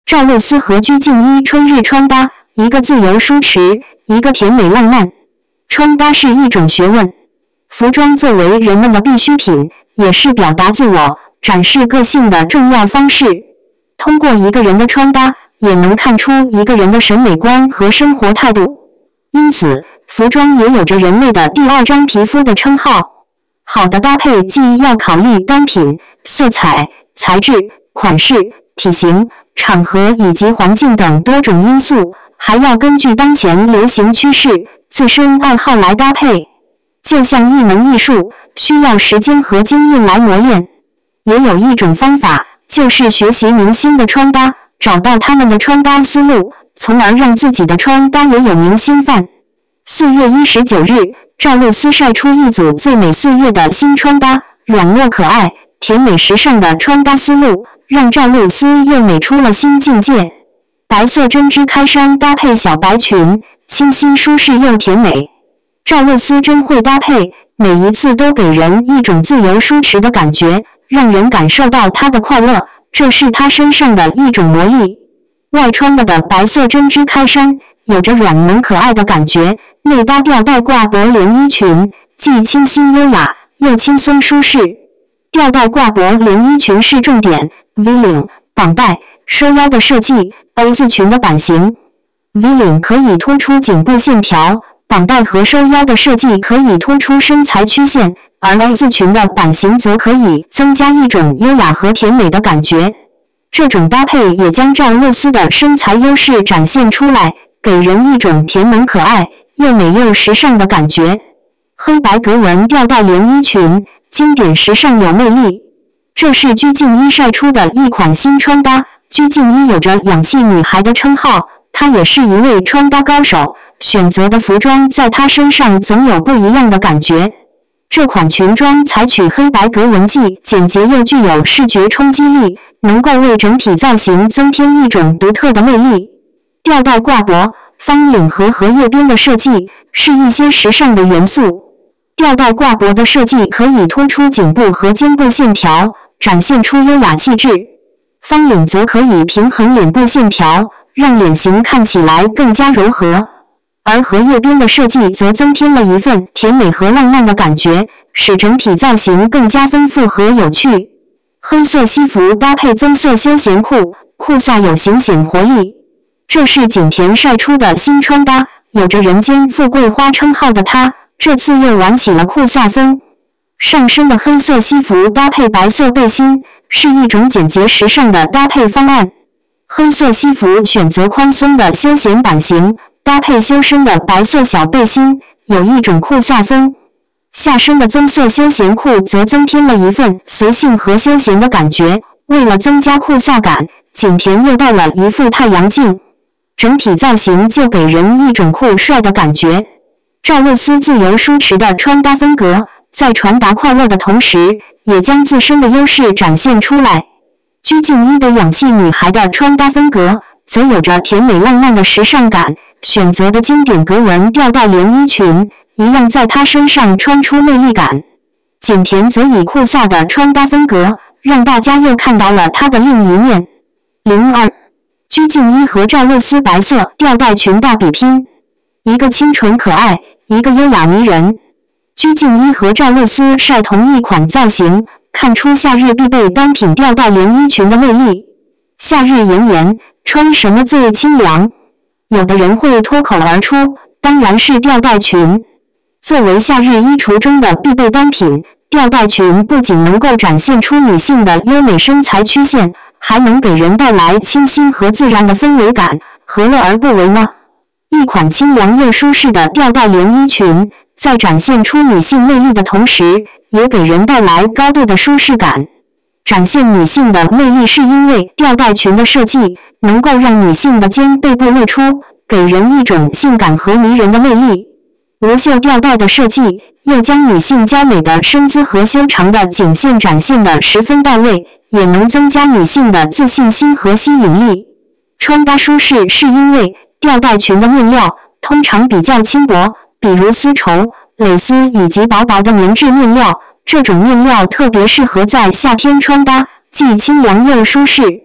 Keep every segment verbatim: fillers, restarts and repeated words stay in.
赵露思和鞠婧祎春日穿搭，一个自由舒适，一个甜美浪漫。穿搭是一种学问，服装作为人们的必需品，也是表达自我、展示个性的重要方式。通过一个人的穿搭，也能看出一个人的审美观和生活态度。因此，服装也有着人类的第二张皮肤的称号。好的搭配既要考虑单品、色彩、材质、款式、体型、场合以及环境等多种因素，还要根据当前流行趋势、自身爱好来搭配。就像一门艺术，需要时间和经验来磨练。也有一种方法，就是学习明星的穿搭，找到他们的穿搭思路，从而让自己的穿搭也有明星范。四月一十九日，赵露思晒出一组最美四月的新穿搭，软糯可爱、甜美时尚的穿搭思路，让赵露思又美出了新境界。白色针织开衫搭配小白裙，清新舒适又甜美。赵露思真会搭配，每一次都给人一种自由舒适的感觉，让人感受到她的快乐，这是她身上的一种魔力。外穿了的白色针织开衫，有着软萌可爱的感觉，内搭吊带挂脖连衣裙，既清新优雅，又轻松舒适。吊带挂脖连衣裙是重点 ，V 领、绑带、收腰的设计 ，A 字裙的版型。V 领可以突出颈部线条，绑带和收腰的设计可以突出身材曲线，而 A 字裙的版型则可以增加一种优雅和甜美的感觉。这种搭配也将赵露思的身材优势展现出来，给人一种甜萌可爱、又美又时尚的感觉。黑白格纹吊带连衣裙，经典时尚有魅力。这是鞠婧祎晒出的一款新穿搭。鞠婧祎有着氧气女孩的称号，她也是一位穿搭高手，选择的服装在她身上总有不一样的感觉。这款裙装采取黑白格纹，既简洁又具有视觉冲击力，能够为整体造型增添一种独特的魅力。吊带挂脖、方领和荷叶边的设计是一些时尚的元素。吊带挂脖的设计可以突出颈部和肩部线条，展现出优雅气质。方领则可以平衡脸部线条，让脸型看起来更加柔和。而荷叶边的设计则增添了一份甜美和浪漫的感觉，使整体造型更加丰富和有趣。黑色西服搭配棕色休闲裤，裤飒有型显活力。这是景甜晒出的新穿搭，有着人间富贵花称号的她，这次又玩起了裤飒风。上身的黑色西服搭配白色背心，是一种简洁时尚的搭配方案。黑色西服选择宽松的休闲版型，搭配修身的白色小背心，有一种酷飒风。下身的棕色休闲裤则增添了一份随性和休闲的感觉。为了增加酷飒感，景甜又戴了一副太阳镜，整体造型就给人一种酷帅的感觉。赵露思自由舒适的穿搭风格，在传达快乐的同时，也将自身的优势展现出来。鞠婧祎的氧气女孩的穿搭风格，则有着甜美浪漫的时尚感，选择的经典格纹吊带连衣裙，一样在她身上穿出魅力感。景甜则以酷飒的穿搭风格，让大家又看到了她的另一面。零二，鞠婧祎和赵露思白色吊带裙大比拼，一个清纯可爱，一个优雅迷人。鞠婧祎和赵露思晒同一款造型，看出夏日必备单品吊带连衣裙的魅力。夏日炎炎，穿什么最清凉？有的人会脱口而出，当然是吊带裙。作为夏日衣橱中的必备单品，吊带裙不仅能够展现出女性的优美身材曲线，还能给人带来清新和自然的氛围感，何乐而不为呢？一款清凉又舒适的吊带连衣裙，在展现出女性魅力的同时，也给人带来高度的舒适感。展现女性的魅力是因为吊带裙的设计能够让女性的肩背部露出，给人一种性感和迷人的魅力。无袖吊带的设计又将女性娇美的身姿和修长的颈线展现得十分到位，也能增加女性的自信心和吸引力。穿搭舒适是因为吊带裙的面料通常比较轻薄，比如丝绸、蕾丝以及薄薄的棉质面料，这种面料特别适合在夏天穿搭，既清凉又舒适。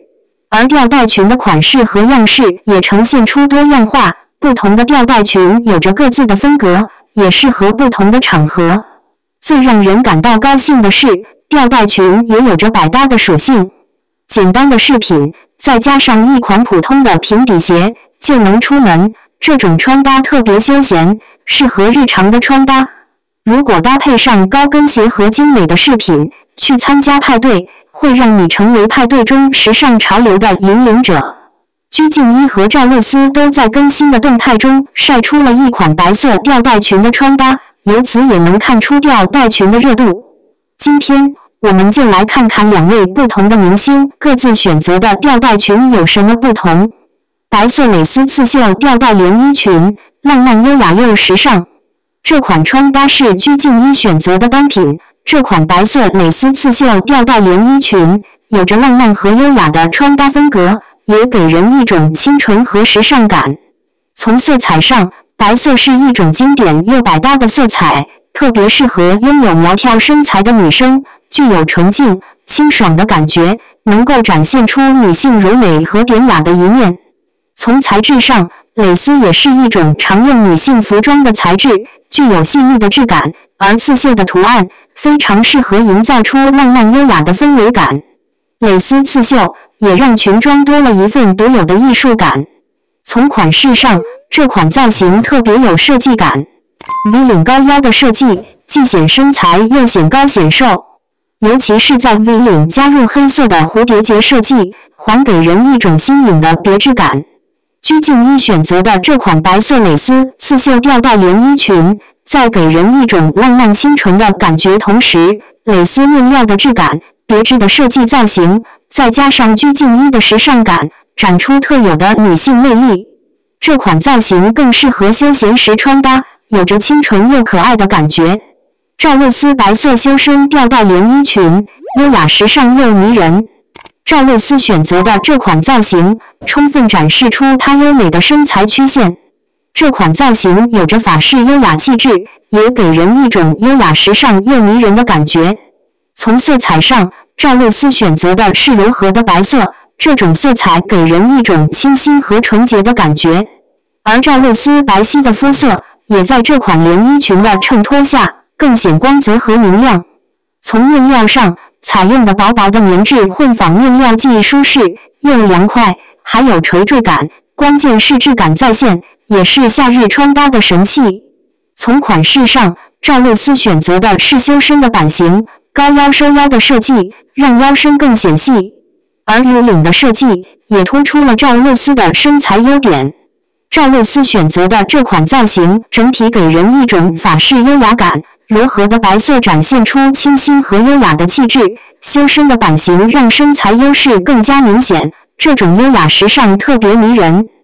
而吊带裙的款式和样式也呈现出多样化，不同的吊带裙有着各自的风格，也适合不同的场合。最让人感到高兴的是，吊带裙也有着百搭的属性。简单的饰品，再加上一款普通的平底鞋，就能出门。这种穿搭特别休闲，适合日常的穿搭。如果搭配上高跟鞋和精美的饰品，去参加派对，会让你成为派对中时尚潮流的引领者。鞠婧祎和赵露思都在更新的动态中晒出了一款白色吊带裙的穿搭，由此也能看出吊带裙的热度。今天我们就来看看两位不同的明星各自选择的吊带裙有什么不同。白色蕾丝刺绣吊带连衣裙，浪漫优雅又时尚。这款穿搭是鞠婧祎选择的单品。这款白色蕾丝刺绣吊带连衣裙有着浪漫和优雅的穿搭风格，也给人一种清纯和时尚感。从色彩上，白色是一种经典又百搭的色彩，特别适合拥有苗条身材的女生，具有纯净、清爽的感觉，能够展现出女性柔美和典雅的一面。从材质上，蕾丝也是一种常用女性服装的材质，具有细腻的质感，而刺绣的图案非常适合营造出浪漫优雅的氛围感。蕾丝刺绣也让裙装多了一份独有的艺术感。从款式上，这款造型特别有设计感。V 领高腰的设计，既显身材又显高显瘦。尤其是在 V 领加入黑色的蝴蝶结设计，还给人一种新颖的别致感。鞠婧祎选择的这款白色蕾丝刺绣吊带连衣裙，在给人一种浪漫清纯的感觉，同时蕾丝面料的质感、别致的设计造型，再加上鞠婧祎的时尚感，展出特有的女性魅力。这款造型更适合休闲时穿搭，有着清纯又可爱的感觉。赵露思白色修身吊带连衣裙，优雅时尚又迷人。赵露思选择的这款造型，充分展示出她优美的身材曲线。这款造型有着法式优雅气质，也给人一种优雅时尚又迷人的感觉。从色彩上，赵露思选择的是柔和的白色，这种色彩给人一种清新和纯洁的感觉。而赵露思白皙的肤色，也在这款连衣裙的衬托下，更显光泽和明亮。从面料上，采用的薄薄的棉质混纺面料既舒适又凉快，还有垂坠感，关键是质感在线，也是夏日穿搭的神器。从款式上，赵露思选择的是修身的版型，高腰收腰的设计，让腰身更显细。而有领的设计，也突出了赵露思的身材优点。赵露思选择的这款造型，整体给人一种法式优雅感。柔和的白色展现出清新和优雅的气质，修身的版型让身材优势更加明显，这种优雅时尚特别迷人。